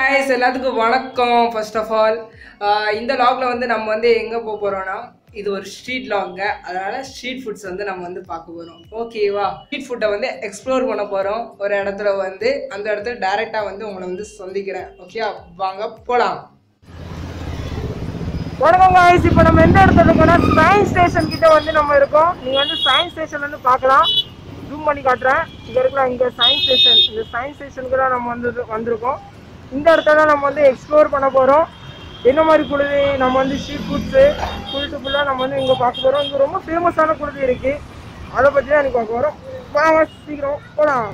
guys, எல்லாத்துக்கும் வணக்கம். First of all, இந்த vlogல வந்து நம்ம வந்து எங்க போறோம்னா இது ஒரு ஸ்ட்ரீட் vlog. அதனால ஸ்ட்ரீட் ஃபுட்ஸ் வந்து நம்ம வந்து பார்க்க போறோம். ஓகேவா? ஸ்ட்ரீட் ஃபுட்டை வந்து எக்ஸ்ப்ளோர் பண்ண போறோம். ஒரு இடத்துல வந்து அந்த இடத்துல டைரக்டா வந்து உங்களை வந்து சந்திக்கிறேன். ஓகேவா? வாங்க போலாம். வணக்கம் guys, இப்போ நம்ம எந்த இடத்துல இருக்கோம்னா சயின்ஸ் ஸ்டேஷன் கிட்ட வந்து நம்ம இருக்கோம். நீங்க வந்து சயின்ஸ் ஸ்டேஷன் வந்து பார்க்கலாம். ஜூம் பண்ணி காட்டுறேன். இங்க இருக்கலாம் இங்க சயின்ஸ் ஸ்டேஷன். இந்த சயின்ஸ் ஸ்டேஷனுக்கு தான் நம்ம வந்து வந்திருக்கோம். இந்த இடத்துல நம்ம வந்து எக்ஸ்ப்ளோர் பண்ண போகிறோம். என்ன மாதிரி குழுதி நம்ம வந்து ஸ்ட்ரீட் ஃபுட்ஸு ஃபுல்லாக நம்ம வந்து இங்கே பார்க்க போகிறோம். இங்கே ரொம்ப ஃபேமஸான குழுதி இருக்குது. அதை பற்றி தான் எனக்கு பார்க்க போகிறோம். வாங்க சீக்கிரம் போகலாம்.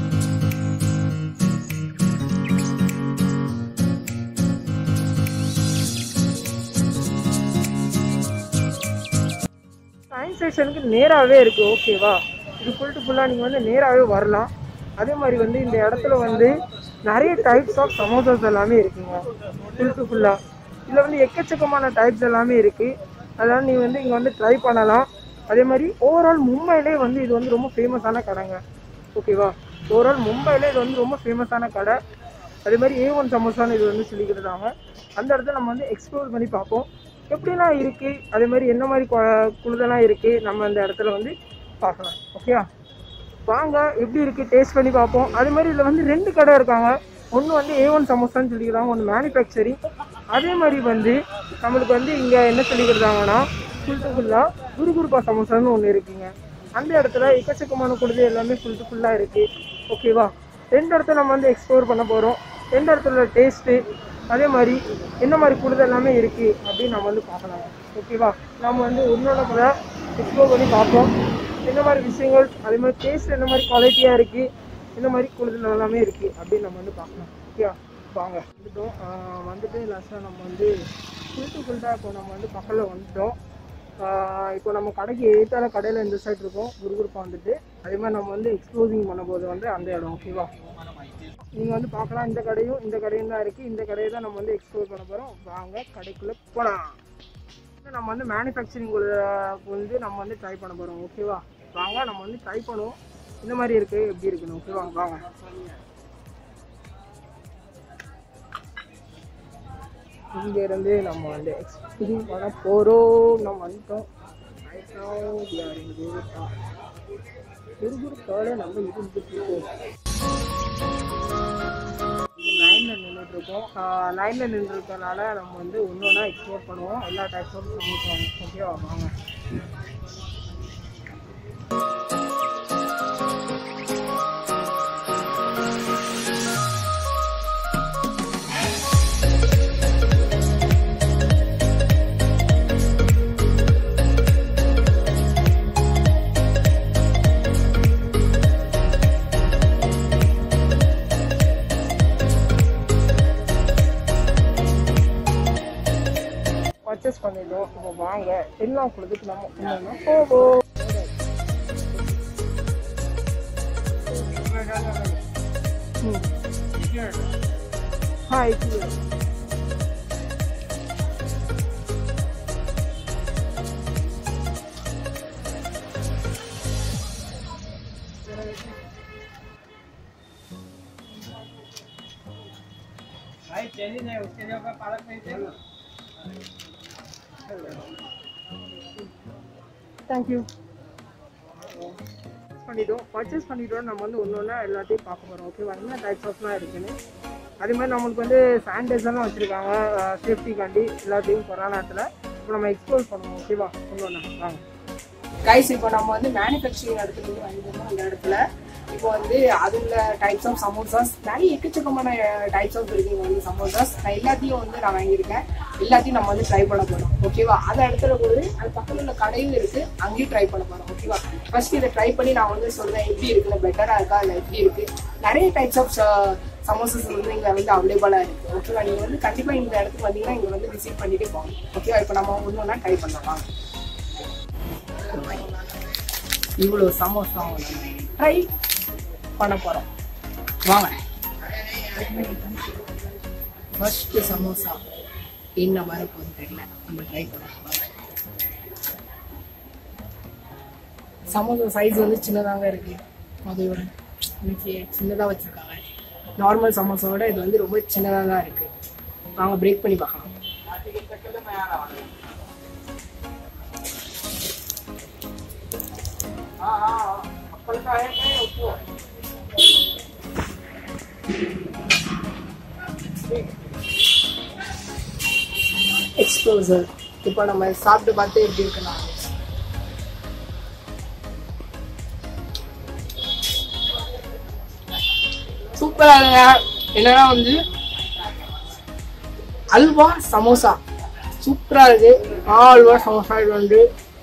சயின்ஸ் ஸ்டேஷனுக்கு நேராகவே இருக்குது. ஓகேவா? இது ஃபுல்லாக நீங்கள் வந்து நேராகவே வரலாம். அதே மாதிரி வந்து இந்த இடத்துல வந்து நிறைய டைப்ஸ் ஆஃப் சமோசாஸ் எல்லாமே இருக்குங்க. ஃபுல்லாக இதில் வந்து எக்கச்சக்கமான டைப்ஸ் எல்லாமே இருக்குது. அதனால் நீங்கள் வந்து இங்கே வந்து ட்ரை பண்ணலாம். அதே மாதிரி ஓவரால் மும்பையிலே வந்து இது வந்து ரொம்ப ஃபேமஸான கடைங்க. ஓகேவா? ஓவரால் மும்பையிலே இது வந்து ரொம்ப ஃபேமஸான கடை. அதே மாதிரி A1 சமோசான்னு இது வந்து சொல்லிக்கிட்டாங்க. அந்த இடத்துல நம்ம வந்து எக்ஸ்ப்ளோர் பண்ணி பார்ப்போம் எப்படிலாம் இருக்குது. அதே மாதிரி என்ன மாதிரி குழுதெல்லாம் இருக்குது நம்ம அந்த இடத்துல வந்து பார்க்கலாம். ஓகேவா? வாங்க எப்படி இருக்குது டேஸ்ட் பண்ணி பார்ப்போம். அதே மாதிரி இதில் வந்து 2 கடை இருக்காங்க. ஒன்று வந்து A1 சமோசான்னு சொல்லிக்கிறாங்க, ஒன்று மேனுஃபேக்சரிங். அதே மாதிரி வந்து நம்மளுக்கு வந்து இங்கே என்ன சொல்லிக்கிறாங்கன்னா ஃபுல்லாக குருகுருப்பா சமோசான்னு ஒன்று இருக்குங்க. அந்த இடத்துல எக்கச்சக்கமான குழுது எல்லாமே ஃபுல்லாக இருக்குது. ஓகேவா? 2 இடத்துல நம்ம வந்து எக்ஸ்ப்ளோர் பண்ண போகிறோம். 2 இடத்துல டேஸ்ட்டு அதே மாதிரி என்ன மாதிரி குழுது எல்லாமே இருக்குது அப்படின்னு நம்ம வந்து பார்க்கலாம். ஓகேவா? நம்ம வந்து ஒன்றோட கூட எக்ஸ்ப்ளோர் பண்ணி பார்ப்போம் என்ன மாதிரி விஷயங்கள், அதே மாதிரி டேஸ்ட் என்ன மாதிரி குவாலிட்டியாக இருக்குது, என்ன மாதிரி குழுது எல்லாமே இருக்குது அப்படின்னு நம்ம வந்து பார்க்கலாம். ஓகேவா? வாங்க வந்துட்டு லாஸ்ட்டாக நம்ம வந்து ஃபுல்லாக இப்போ நம்ம வந்து பக்கத்தில் வந்துட்டோம். இப்போ நம்ம கடைக்கு ஏற்றால கடையில் இந்த சைட் இருக்கும் குருகுருப்பா வந்துட்டு. அதே மாதிரி நம்ம வந்து எக்ஸ்ப்ளோரிங் பண்ணும்போது வந்து அந்த இடம். ஓகேவா? நீங்கள் வந்து பார்க்கலாம் இந்த கடையும் தான் இருக்குது. இந்த கடையை தான் நம்ம வந்து எக்ஸ்ப்ளோர் பண்ண போகிறோம். வாங்க கடைக்குள்ளே போகலாம். நம்ம வந்து மேனுஃபேக்சரிங் வந்து நம்ம வந்து ட்ரை பண்ண போகிறோம். ஓகேவா? வாங்க நம்ம வந்து ட்ரை பண்ணுவோம் இந்த மாதிரி இருக்குது எப்படி இருக்குன்னு. ஓகேவா? வாங்க. இங்கேருந்து நம்ம வந்து எக்ஸ்பீரியன்ஸ் பண்ண போகிறோம். நம்ம வந்துட்டோம். குருகுருப்பாவில் நம்ம இருந்துட்டுருக்கோம். லைனில் நின்றுட்டுருக்கோம். லைனில் நின்றுருக்கனால நம்ம வந்து ஒன்றா எக்ஸ்ப்ளோர் பண்ணுவோம். எல்லா டைப்ஸ் ஆஃப் சமைப்போம். ஓகேவா? வாங்க. பர்ச்சேஸ் பண்ணிட்டோம். இப்போ வாங்க எல்லாம் கொடுத்துட்டு நம்ம என்னன்னா போவோம். ஹாய் भाई चेरी नहीं उसके लिए पालक नहीं थे. தேங்க்யூ. பர்ச்சேஸ் பண்ணிட்டோம். நம்ம வந்து ஒன்று எல்லாத்தையும் பார்க்க போகிறோம். ஓகேவா? என்ன டைப்ஸ் ஆஃப்லாம் இருக்குன்னு. அதே மாதிரி நம்மளுக்கு வந்து சானிடைசர்லாம் வச்சுருக்காங்க சேஃப்டிக்காண்டி எல்லாத்தையும் கொரோனாத்தில். இப்போ நம்ம எக்ஸ்ப்ளோர் பண்ணுவோம். ஓகேவா? ஒன்று வாங்க கைஸ். இப்போ நம்ம வந்து மேனுஃபேக்சரிங் இடத்துக்கு வந்து வாங்கிருந்தோம். அந்த இடத்துல இப்போ வந்து அதில் டைப்ஸ் ஆஃப் சமோசாஸ் நிறைய எக்கச்சக்கமான டைப்ஸ் ஆஃப் இருக்குங்க வந்து சமோசாஸ். நான் எல்லாத்தையும் வந்து நான் வாங்கியிருக்கேன். எல்லாத்தையும் நம்ம வந்து ட்ரை பண்ண போகிறோம். ஓகேவா? அந்த இடத்துல போது அது பக்கத்தில் உள்ள கடையும் இருக்குது, அங்கேயும் ட்ரை பண்ண போகிறோம். ஓகேவா? ஃபர்ஸ்ட் இதை ட்ரை பண்ணி நான் வந்து சொல்கிறேன் எப்படி இருக்குன்னு, பெட்டராக இருக்கா இல்லை எப்படி இருக்குது. நிறைய டைப்ஸ் ஆஃப் சமோசாஸ் வந்து இங்கே வந்து அவைலபிளாக இருக்குது. ஓகேவா? நீங்கள் வந்து கண்டிப்பாக இந்த இடத்துக்கு வந்தீங்கன்னா இங்கே வந்து விசிட் பண்ணிட்டு போங்க. ஓகேவா? இப்போ நம்ம ஒன்று ட்ரை பண்ணலாம். இவ்வளோ சமோசா ட்ரை பண்ண போகிறோம். வாங்க. ஃபர்ஸ்ட் சமோசா என்ன மாதிரி போகுது தெரியல, நம்ம ட்ரை பண்ணலாம். சமோசா சைஸ் வந்து சின்னதாங்க இருக்கு. அதையோட இன்னைக்கு சின்னதாக வச்சிருக்காங்க. நார்மல் சமோசாவோட இது வந்து ரொம்ப சின்னதாக தான் இருக்குது. வாங்க பிரேக் பண்ணி பார்க்கலாம். எக்ஸ்ப்ளோசர் இப்போ நம்ம சாப்பிட்டு பார்த்து எப்படி இருக்குன்னா, சூப்பராக என்னன்னா வந்து அல்வா சமோசா சூப்பராக இருக்கு. அல்வா சமோசா இது வந்து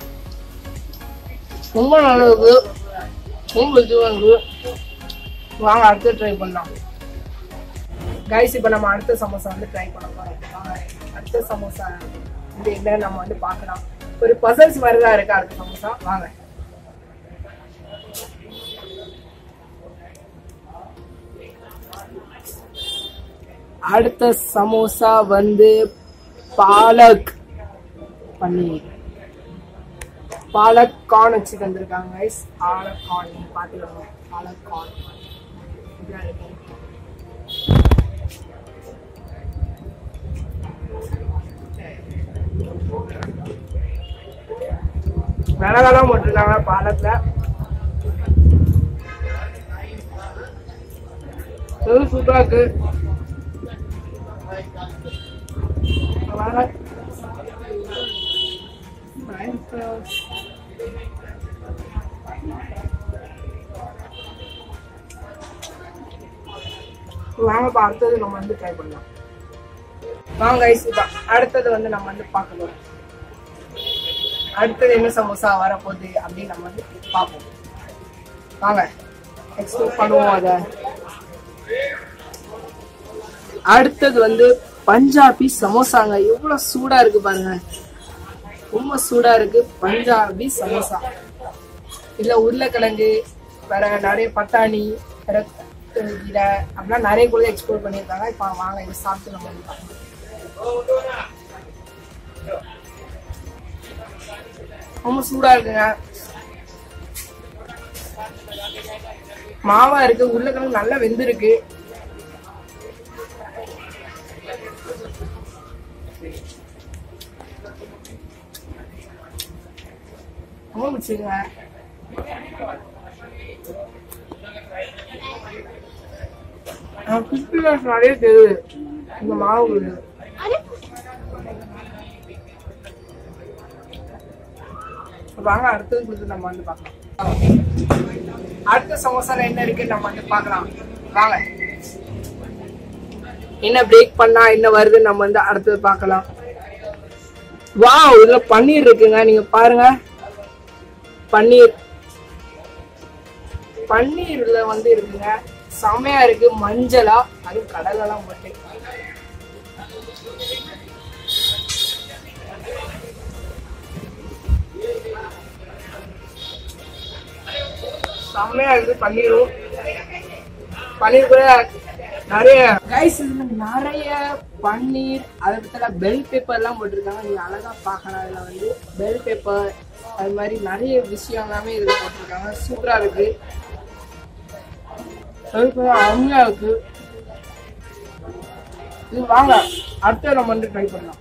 ரொம்ப நல்லது, ரொம்ப இதுவாக இருக்கு. வாங்க அடுத்து ட்ரை பண்ணலாம். கைஸ் இப்போ நம்ம அடுத்த சமோசா வந்து ட்ரை பண்ண போகிறோம். அடுத்த சமோசா வந்து என்ன நம்ம வந்து பார்க்கலாம். ஒரு பசல்ஸ் மாதிரி தான் இருக்கு அடுத்த சமோசா. வாங்க அடுத்த சமோசா வந்து பாலக் பன்னீர், பாலக் கார்ன் வச்சு தந்திருக்காங்க கைஸ். பாலக் கார்ன் நீங்க பாத்துக்கணும். பாலக் கார்ன் மிளகாலாம் போட்டிருக்காங்க பாலத்துல. சூப்பரா இருக்கு. வாங்க அடுத்தது நம்ம வந்து ட்ரை பண்ணலாம். வாங்க கைஸ் இப்போ அடுத்தது வந்து நம்ம வந்து பார்க்க போறோம். அடுத்தது என்ன சமோசா வரப்போகுது அப்படின்னு நம்ம வந்து பார்ப்போம். வாங்க எக்ஸ்ப்ளோர் பண்ணுவோம் அதை. அடுத்தது வந்து பஞ்சாபி சமோசாங்க. எவ்வளவு சூடா இருக்கு பாருங்க, ரொம்ப சூடா இருக்கு. பஞ்சாபி சமோசா இதுல உருளைக்கிழங்கு, வேற நிறைய பட்டாணி, வேற கீரை அப்படிலாம் நிறைய கூட எக்ஸ்ப்ளோர் பண்ணியிருக்காங்க. இப்போ வாங்க இதை சாப்பிட்டு நம்ம வந்து பார்க்கலாம். ரொம்ப சூடா இருக்குங்க, மாவா இருக்கு, உருளைக்கிழங்கு நல்லா வெந்திருக்கு. ரொம்ப பிடிச்சிருங்க. கிறிஸ்பினஸ் நிறைய தெரியுது இந்த மாவு. வாங்க அடுத்தது கொடுத்து நம்ம வந்து பார்க்கலாம். அடுத்த சமோசால என்ன இருக்கு நம்ம வந்து பார்க்கலாம். வாங்க என்ன பிரேக் பண்ணா என்ன வருது நம்ம வந்து அடுத்தது பார்க்கலாம். வாவ், இதுல பன்னீர் இருக்குங்க. நீங்க பாருங்க, பன்னீர்ல வந்து இருக்குங்க. செமையா இருக்கு, மஞ்சளா, அது கடலெல்லாம் போட்டு. செம்மையா இருக்கு பன்னீரும். பன்னீர் கூட நிறைய கைஸ், நிறைய பன்னீர், அது பத்தில பெல் பேப்பர் எல்லாம் போட்டிருக்காங்க. நீங்க அழகா பாக்கலாம். இதுல வந்து பெல் பேப்பர் அது மாதிரி நிறைய விஷயம் எல்லாமே இதுல போட்டிருக்காங்க. சூப்பரா இருக்கு, அருமையா இருக்கு. இது வாங்க அடுத்த நம்ம வந்து ட்ரை பண்ணலாம்.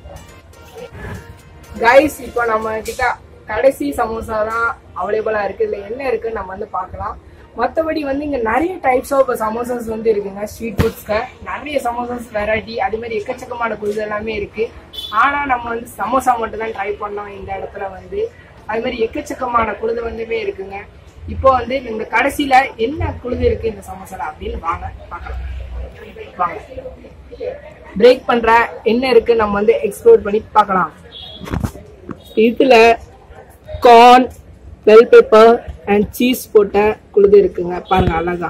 கைஸ் இப்போ நம்ம கிட்ட கடைசி சமோசா தான் அவைலபிளா இருக்கு. இதுல என்ன இருக்குன்னு நம்ம வந்து பார்க்கலாம். மற்றபடி வந்து இங்க நிறைய டைப்ஸ் ஆஃப் சமோசாஸ் வந்து இருக்குங்க. ஸ்ட்ரீட் ஃபுட்ஸ்க்கு நிறைய சமோசாஸ் வெரைட்டி, அது மாதிரி எக்கச்சக்கமான குழுது எல்லாமே இருக்கு. ஆனா நம்ம வந்து சமோசா மட்டும் தான் ட்ரை பண்ணோம் இந்த இடத்துல வந்து. அது மாதிரி எக்கச்சக்கமான குழுது வந்துமே இருக்குங்க. இப்போ வந்து இந்த கடைசியில என்ன குழுது இருக்கு இந்த சமோசால அப்படின்னு வாங்க பார்க்கலாம். வாங்க பிரேக் பண்ற என்ன இருக்கு நம்ம வந்து எக்ஸ்ப்ளோர் பண்ணி பார்க்கலாம். இதுல corn, bell pepper and cheese போட்ட குழுது இருக்குங்க. பாருங்க அழகா.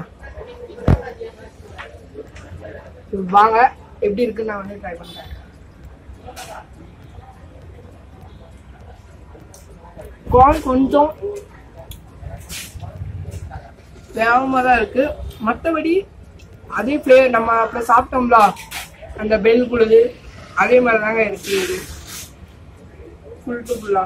வாங்க எப்படி இருக்குன்னு நான் வந்து ட்ரை பண்றேன். கார்ன் கொஞ்சம் வேகமா தான் இருக்கு. மற்றபடி அதே ஃபிளேவர் நம்ம அப்புறம் சாப்பிட்டோம்ல அந்த பெல் குழுது அதே மாதிரி தாங்க இருக்கு. இது ஃபுல் டு ஃபுல்லா.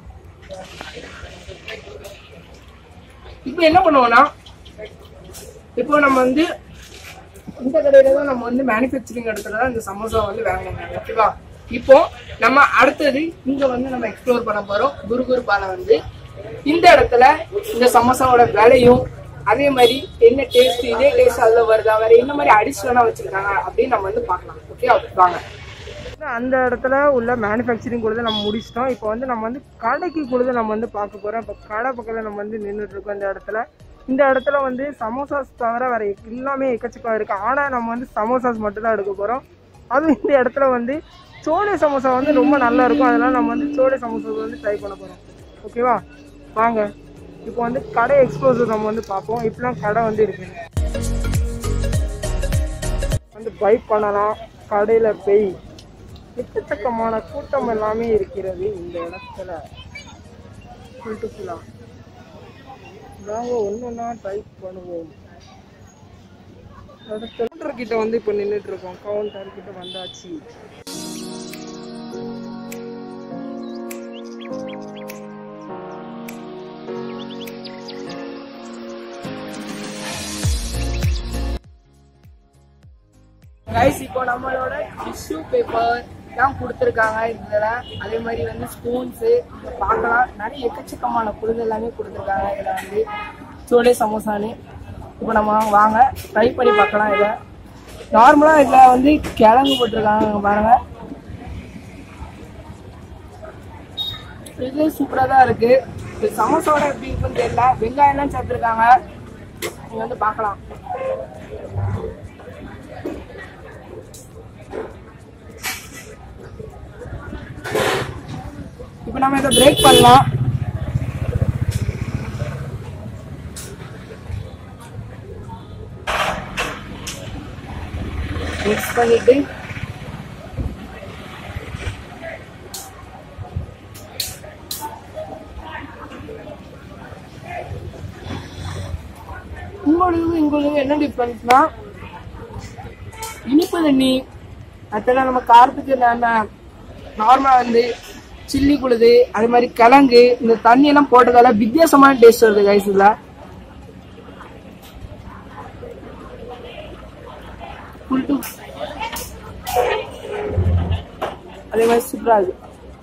இப்போ என்ன பண்ணுவோம்னா இப்போ நம்ம வந்து இந்த கடையில தான் நம்ம வந்து மேனுஃபேக்சரிங் இடத்துல தான் இந்த சமோசா வந்து வாங்கினாங்க. ஓகேவா? இப்போ நம்ம அடுத்தது இங்க வந்து நம்ம எக்ஸ்ப்ளோர் பண்ண போறோம். குருகுருபால வந்து இந்த இடத்துல இந்த சமோசாவோட விலையும் அதே மாதிரி என்ன டேஸ்ட், இதே டேஸ்ட் அதுல வருதா, வேற என்ன மாதிரி அடிஷனலா வச்சிருக்காங்க அப்படின்னு நம்ம வந்து பார்க்கலாம். ஓகே, வாங்க. அந்த இடத்துல உள்ள மேனுஃபேக்சரிங் கூட நம்ம முடிச்சிட்டோம். இப்போ வந்து நம்ம வந்து கடைக்கு கூட நம்ம வந்து பார்க்க போகிறோம். இப்போ கடை பக்கத்தில் நம்ம வந்து நின்றுட்டு இருக்கோம். இந்த இடத்துல வந்து சமோசாஸ் தவிர வேறு எல்லாமே எக்கச்சக்கம் இருக்குது. ஆனால் நம்ம வந்து சமோசாஸ் மட்டும் தான் எடுக்க போகிறோம். அதுவும் இந்த இடத்துல வந்து சோளை சமோசா வந்து ரொம்ப நல்லா இருக்கும். அதனால் நம்ம வந்து சோளை சமோசாஸ் வந்து ட்ரை பண்ண போகிறோம். ஓகேவா? வாங்க இப்போ வந்து கடை எக்ஸ்ப்ளோசிவ் நம்ம வந்து பார்ப்போம். இப்படிலாம் கடை வந்து இருக்கு. வந்து பைக் பண்ணலாம். கடையில் போய் எக்கச்சக்கமான கூட்டம் எல்லாமே இருக்கிறது இந்த இடத்துல. ஃபுல்லாக நாங்கள் ஒன்று ஒன்றா ட்ரை பண்ணுவோம். கவுண்டர் கிட்ட வந்து இப்போ நின்றுட்டு இருக்கோம். கவுண்டர் கிட்ட வந்தாச்சு. கைஸ், இப்போ நம்மளோட டிஷ்யூ பேப்பர் தான் கொடுத்துருக்காங்க இதுல. அதே மாதிரி வந்து ஸ்பூன்ஸு பார்க்கலாம். நிறைய எக்கச்சக்கமான பொருள் எல்லாமே கொடுத்துருக்காங்க இதில் வந்து சோளை சமோசான்னு. இப்போ நம்ம வாங்க ட்ரை பண்ணி பார்க்கலாம். இதை நார்மலாக இதில் வந்து கிழங்கு போட்டிருக்காங்க பாருங்க. இது சூப்பராக தான் இருக்கு. இது சமோசாவோட எப்படி இருக்குன்னு தெரியல. வெங்காயம்லாம் சேர்த்துருக்காங்க. நீங்கள் வந்து பார்க்கலாம். இப்போ நம்ம இதை பிரேக் பண்ணலாம். மிக்ஸ் பண்ணிட்டு உங்களுக்கு என்ன டிஃபரன்ஸ்னா, இனிப்பு தண்ணி அதெல்லாம் நம்ம காரத்துக்கு நம்ம நார்மலா வந்து சில்லி குழுது, அது மாதிரி கிழங்கு, இந்த தண்ணி எல்லாம் போட்டதால வித்தியாசமான டேஸ்ட் வருது கைஸ். இதுல அதே மாதிரி சூப்பரா இருக்கு.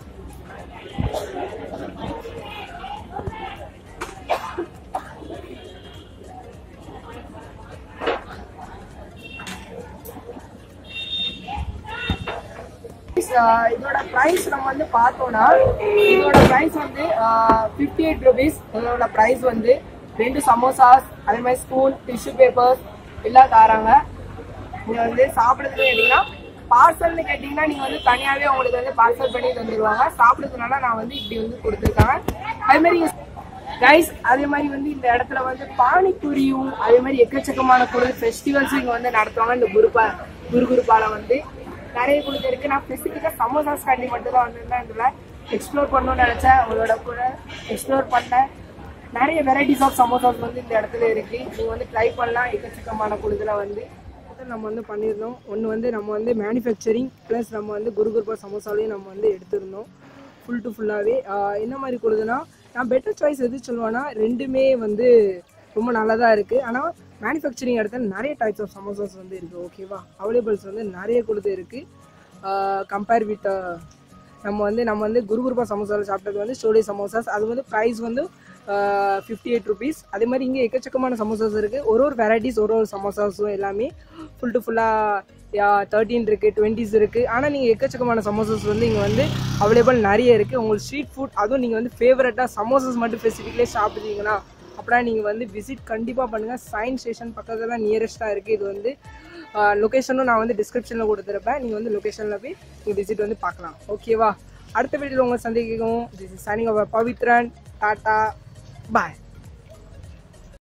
இதோட பிரைஸ் நம்ம வந்து பார்த்தோம்னா, இதோட பிரைஸ் வந்து 58 rupees. இதோட பிரைஸ் வந்து 2 சமோசாஸ், அதே மாதிரி ஸ்பூன், டிஷ்யூ பேப்பர்ஸ் எல்லாம் தராங்க. நீங்க வந்து சாப்பிடுறதுன்னு கேட்டீங்கன்னா, பார்சல்னு கேட்டீங்கன்னா நீங்க வந்து தனியாவே உங்களுக்கு வந்து பார்சல் பண்ணி தந்துருவாங்க. சாப்பிடுறதுனால நான் வந்து இப்படி வந்து கொடுத்துருக்காங்க. அதே மாதிரி கைஸ், அதே மாதிரி வந்து இந்த இடத்துல வந்து பானிபூரியும் அதே மாதிரி எக்கச்சக்கமான பொருள் ஃபெஸ்டிவல்ஸும் இங்க வந்து நடத்துவாங்க. இந்த குருகுருபால வந்து நிறைய கொடுத்து இருக்கு. நான் ஸ்பெசிஃபிக்காக சமோசாஸ் காண்டி மட்டும் தான் வந்திருந்தேன். இதில் எக்ஸ்ப்ளோர் பண்ணணும்னு நினச்சேன். அவங்களோட கூட எக்ஸ்ப்ளோர் பண்ணேன். நிறைய வெரைட்டிஸ் ஆஃப் சமோசாஸ் வந்து இந்த இடத்துல இருக்கு. நீங்கள் வந்து ட்ரை பண்ணலாம். எக்கச்சக்கமான கொடுத்துல வந்து நம்ம வந்து பண்ணியிருந்தோம். ஒன்று வந்து நம்ம வந்து மேனுஃபேக்சரிங் ப்ளஸ் நம்ம வந்து குருகுருபா சமோசாலையும் நம்ம வந்து எடுத்திருந்தோம். ஃபுல்லாகவே என்ன மாதிரி கொடுதுன்னா, நான் பெட்டர் சாய்ஸ் எது சொல்லுவேன்னா, ரெண்டுமே வந்து ரொம்ப நல்லா தான் இருக்குது. ஆனால் மேனுஃபேக்சரிங் இடத்துல நிறைய டைப்ஸ் ஆஃப் சமோசாஸ் வந்து இருக்குது. ஓகேவா? அவைலபிள்ஸ் வந்து நிறைய கொடுத்து இருக்குது. கம்பேர் வித் நம்ம வந்து குருகுருபா சமோசாவில் சாப்பிட்டது வந்து சோளை சமோசாஸ். அது வந்து ப்ரைஸ் வந்து 58 rupees. அதே மாதிரி இங்கே எக்கச்சக்கமான சமோசாஸ் இருக்குது. ஒரு வெரைட்டிஸ் ஒரு சமோசாஸும் எல்லாமே ஃபுல்லாக 13 இருக்குது, 20s இருக்குது. ஆனால் நீங்கள் எக்கச்சக்கமான சமோசாஸ் வந்து இங்கே வந்து அவைலபிள் நிறைய இருக்குது. உங்களுக்கு ஸ்ட்ரீட் ஃபுட், அதுவும் நீங்கள் வந்து ஃபேவரட்டாக சமோசாஸ் மட்டும் ஸ்பெசிஃபிக்லேயே சாப்பிடுவீங்கன்னா அப்படின்னா நீங்கள் வந்து விசிட் கண்டிப்பாக பண்ணுங்கள். சயின்ஸ் ஸ்டேஷன் பக்கத்தில் தான் நியரஸ்ட்டாக இருக்குது. இது வந்து லொக்கேஷனும் நான் வந்து டிஸ்கிரிப்ஷனில் கொடுத்துருப்பேன். நீங்கள் வந்து லொக்கேஷனில் போய் நீங்கள் விசிட் வந்து பார்க்கலாம். ஓகேவா? அடுத்த வீடியோவில் உங்களை சந்திக்கும். This is signing off Pavithran. Tata, bye.